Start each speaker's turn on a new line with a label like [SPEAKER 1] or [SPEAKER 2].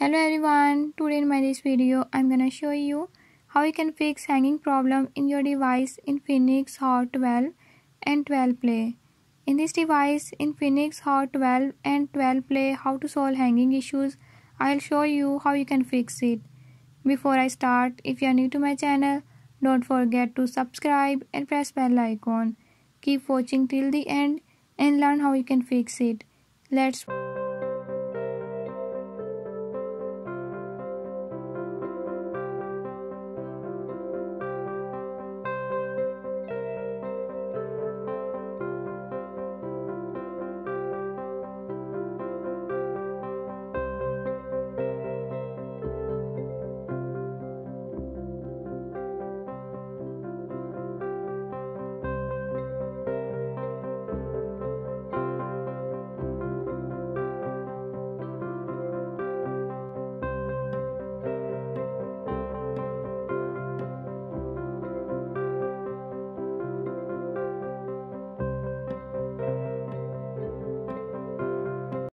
[SPEAKER 1] Hello everyone, today in my this video I'm gonna show you how you can fix hanging problem in your device Infinix Hot 12 and 12 Play. In this device Infinix Hot 12 and 12 Play, how to solve hanging issues. I'll show you how you can fix it. Before I start, if you are new to my channel, don't forget to subscribe and press bell icon. Keep watching till the end and learn how you can fix it. Let's